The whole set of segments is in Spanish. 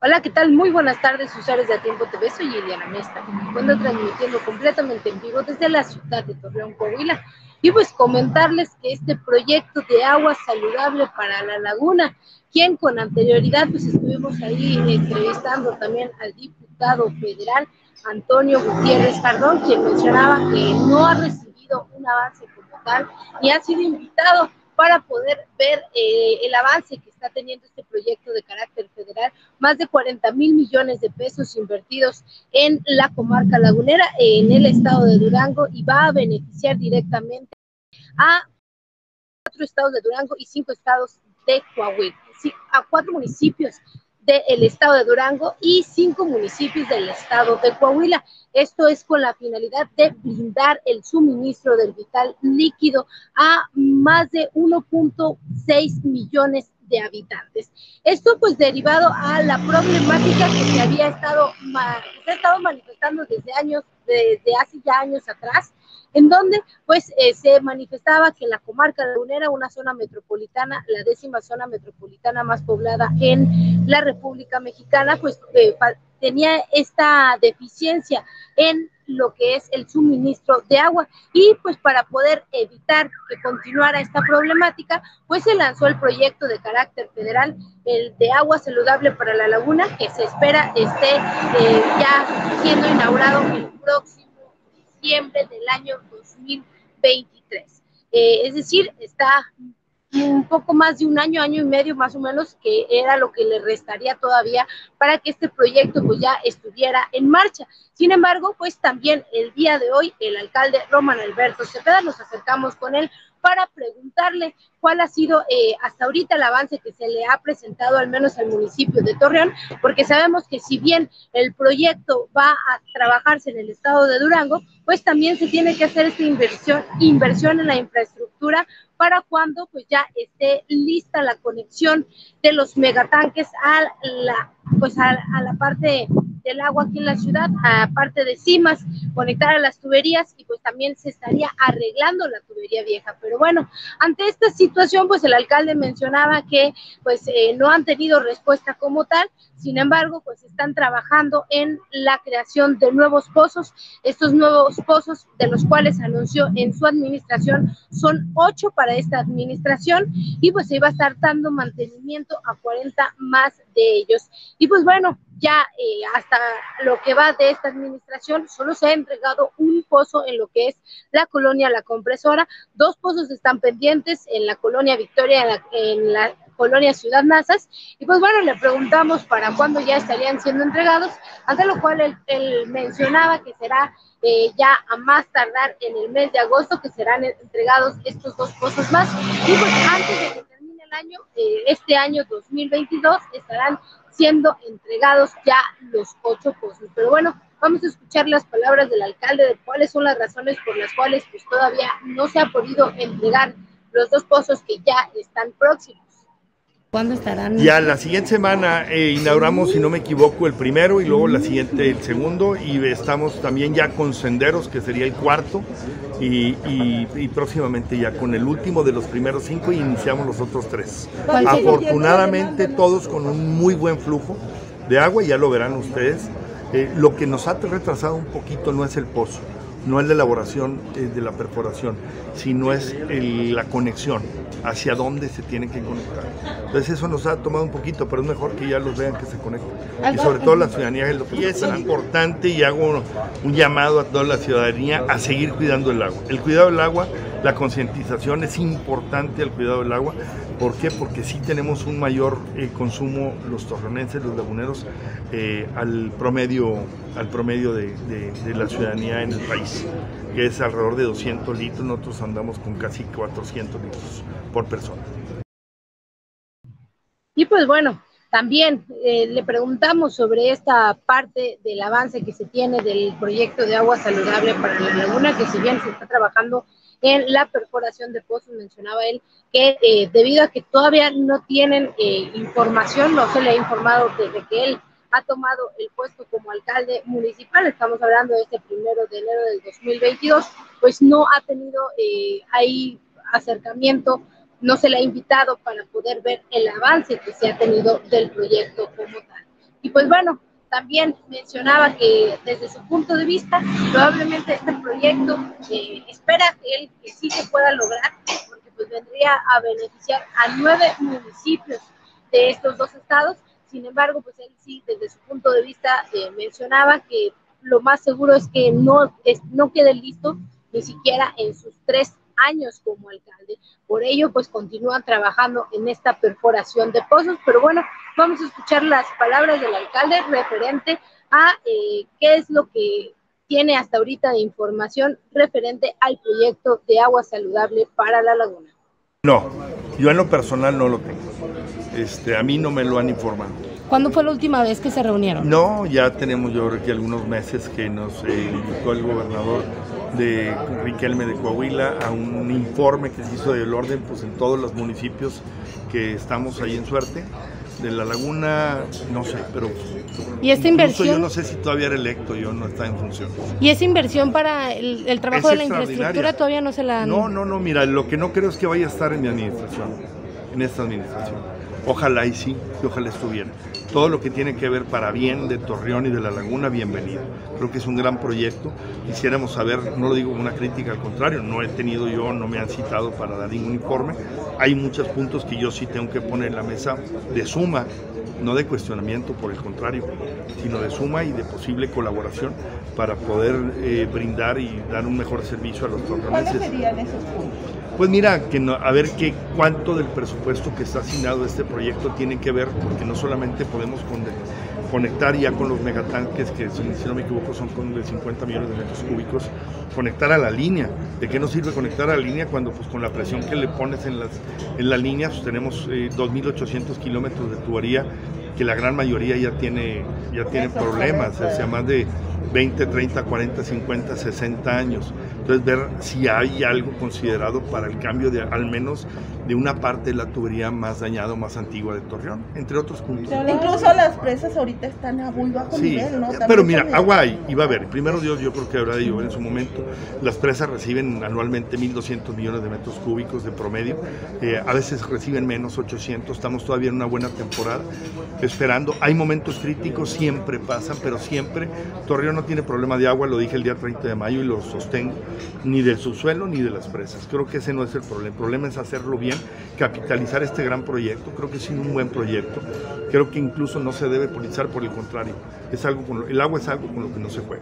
Hola, ¿qué tal? Muy buenas tardes, usuarios de A Tiempo TV. Soy Liliana Mesta. Me encuentro transmitiendo completamente en vivo desde la ciudad de Torreón, Coahuila. Y pues comentarles que este proyecto de agua saludable para la laguna, quien con anterioridad pues estuvimos ahí entrevistando también al diputado federal Antonio Gutiérrez Cardón, quien mencionaba que no ha recibido un avance como tal y ha sido invitado para poder ver el avance que está teniendo este proyecto de carácter federal, más de 40,000 millones de pesos invertidos en la comarca lagunera, en el estado de Durango, y va a beneficiar directamente a 4 estados de Durango y 5 estados de Coahuila, sí, a 4 municipios del estado de Durango y 5 municipios del estado de Coahuila. Esto es con la finalidad de brindar el suministro del vital líquido a más de 1.6 millones de habitantes. Esto pues derivado a la problemática que se había estado manifestando desde hace ya años atrás, en donde pues se manifestaba que en la comarca lagunera, una zona metropolitana, la 10ª zona metropolitana más poblada en la República Mexicana, pues tenía esta deficiencia en lo que es el suministro de agua, y pues para poder evitar que continuara esta problemática, pues se lanzó el proyecto de carácter federal, el de agua saludable para la laguna, que se espera esté ya siendo inaugurado el próximo diciembre del año 2023. Es decir, está un poco más de un año y medio más o menos, que era lo que le restaría todavía para que este proyecto pues ya estuviera en marcha. Sin embargo, pues también el día de hoy el alcalde Román Alberto Cepeda, nos acercamos con él para preguntarle cuál ha sido hasta ahorita el avance que se le ha presentado al menos al municipio de Torreón, porque sabemos que si bien el proyecto va a trabajarse en el estado de Durango, pues también se tiene que hacer esta inversión en la infraestructura para cuando pues ya esté lista la conexión de los megatanques a la parte del agua aquí en la ciudad, aparte de CIMAS, conectar a las tuberías, y pues también se estaría arreglando la tubería vieja. Pero bueno, ante esta situación, pues el alcalde mencionaba que pues no han tenido respuesta como tal. Sin embargo, pues están trabajando en la creación de nuevos pozos. Estos nuevos pozos, de los cuales anunció en su administración, son 8 para esta administración, y pues se iba a estar dando mantenimiento a 40 más de ellos. Y pues bueno, ya hasta lo que va de esta administración, solo se ha entregado un pozo en lo que es la colonia La Compresora. 2 pozos están pendientes en la colonia Victoria, en la colonia Ciudad Nazas, y pues bueno, le preguntamos para cuándo ya estarían siendo entregados, ante lo cual él mencionaba que será ya a más tardar en el mes de agosto que serán entregados estos 2 pozos más, y pues antes de que termine el año, este año 2022, estarán siendo entregados ya los 8 pozos. Pero bueno, vamos a escuchar las palabras del alcalde de cuáles son las razones por las cuales pues todavía no se ha podido entregar los 2 pozos que ya están próximos. ¿Cuándo estarán? Ya la siguiente semana inauguramos, si no me equivoco, el primero, y luego la siguiente el segundo, y estamos también ya con Senderos, que sería el cuarto, y próximamente ya con el último de los primeros 5, y iniciamos los otros 3. Afortunadamente todos con un muy buen flujo de agua, ya lo verán ustedes. Lo que nos ha retrasado un poquito no es el pozo, no es la elaboración de la perforación, sino es la conexión, hacia dónde se tienen que conectar. Entonces eso nos ha tomado un poquito, pero es mejor que ya los vean que se conecten. Y sobre todo la ciudadanía es lo que es importante, y hago un llamado a toda la ciudadanía a seguir cuidando el agua. El cuidado del agua, la concientización es importante al cuidado del agua. ¿Por qué? Porque sí tenemos un mayor consumo los torreonenses, los laguneros, al promedio de la ciudadanía en el país, que es alrededor de 200 litros, nosotros andamos con casi 400 litros por persona. Y pues bueno, también le preguntamos sobre esta parte del avance que se tiene del proyecto de agua saludable para la laguna, que si bien se está trabajando en la perforación de pozos, mencionaba él que debido a que todavía no tienen información, no se le ha informado desde que él ha tomado el puesto como alcalde municipal, estamos hablando de este 1 de enero del 2022, pues no ha tenido ahí acercamiento, no se le ha invitado para poder ver el avance que se ha tenido del proyecto como tal. Y pues bueno, también mencionaba que desde su punto de vista, probablemente este proyecto espera que sí se pueda lograr, porque pues vendría a beneficiar a 9 municipios de estos dos estados. Sin embargo, pues él sí, desde su punto de vista, mencionaba que lo más seguro es que no quede listo ni siquiera en sus 3 años como alcalde. Por ello, pues continúan trabajando en esta perforación de pozos. Pero bueno, vamos a escuchar las palabras del alcalde referente a qué es lo que tiene hasta ahorita de información referente al proyecto de agua saludable para la laguna. No, yo en lo personal no lo tengo. A mí no me lo han informado. ¿Cuándo fue la última vez que se reunieron? No, ya tenemos yo creo que algunos meses que nos invitó el gobernador de Riquelme de Coahuila a un informe que se hizo del orden pues en todos los municipios que estamos ahí en suerte. De la laguna, no sé, pero ¿y esta inversión? Yo no sé si todavía era electo, yo no está en función. ¿Y esa inversión para el trabajo de la infraestructura todavía no se la...? No, mira, lo que no creo es que vaya a estar en mi administración, en esta administración. Ojalá y sí, y ojalá estuviera. Todo lo que tiene que ver para bien de Torreón y de la laguna, bienvenido. Creo que es un gran proyecto. Quisiéramos saber, no lo digo como una crítica, al contrario, no me han citado para dar ningún informe. Hay muchos puntos que yo sí tengo que poner en la mesa de suma, no de cuestionamiento, por el contrario, sino de suma y de posible colaboración para poder brindar y dar un mejor servicio a los torreonenses. ¿Cuáles serían esos puntos? Pues mira, a ver cuánto del presupuesto que está asignado a este proyecto tiene que ver, porque no solamente podemos conectar ya con los megatanques, que si no me equivoco son con de 50 millones de metros cúbicos, conectar a la línea. ¿De qué nos sirve conectar a la línea cuando pues con la presión que le pones en la línea pues, tenemos 2.800 kilómetros de tubería, que la gran mayoría ya tiene problemas, o sea, más de 20, 30, 40, 50, 60 años. Entonces ver si hay algo considerado para el cambio de al menos de una parte de la tubería más dañada o más antigua de Torreón, entre otros puntos. Incluso las presas ahorita están a muy bajo nivel, ¿no? También pero mira, agua hay, y va a haber. Primero Dios, yo creo que habrá de llover en su momento. Las presas reciben anualmente 1.200 millones de metros cúbicos de promedio. A veces reciben menos, 800. Estamos todavía en una buena temporada, esperando. Hay momentos críticos, siempre pasan, pero siempre. Torreón no tiene problema de agua, lo dije el día 30 de mayo y lo sostengo, ni del subsuelo ni de las presas. Creo que ese no es el problema. El problema es hacerlo bien, capitalizar este gran proyecto. Creo que es un buen proyecto. Creo que incluso no se debe politizar, por el contrario. El agua es algo con lo que no se juega.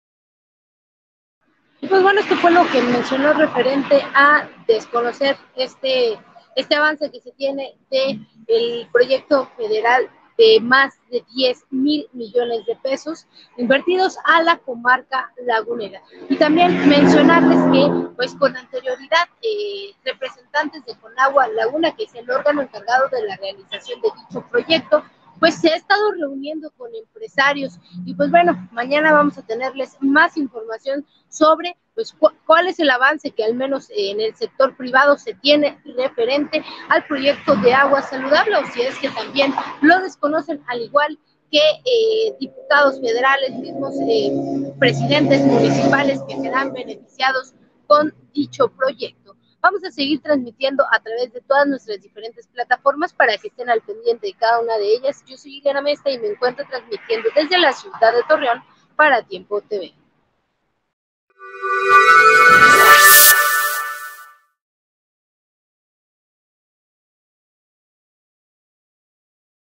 Pues bueno, esto fue lo que mencionó referente a desconocer este avance que se tiene del proyecto federal de más de 10,000 millones de pesos invertidos a la comarca lagunera. Y también mencionarles que, pues con anterioridad, representantes de Conagua Laguna, que es el órgano encargado de la realización de dicho proyecto, pues se ha estado reuniendo con empresarios y pues bueno, mañana vamos a tenerles más información sobre pues cuál es el avance que al menos en el sector privado se tiene referente al proyecto de agua saludable, o si es que también lo desconocen, al igual que diputados federales, mismos presidentes municipales que serán beneficiados con dicho proyecto. Vamos a seguir transmitiendo a través de todas nuestras diferentes plataformas para que estén al pendiente de cada una de ellas. Yo soy Ileana Mesta y me encuentro transmitiendo desde la ciudad de Torreón para Tiempo TV.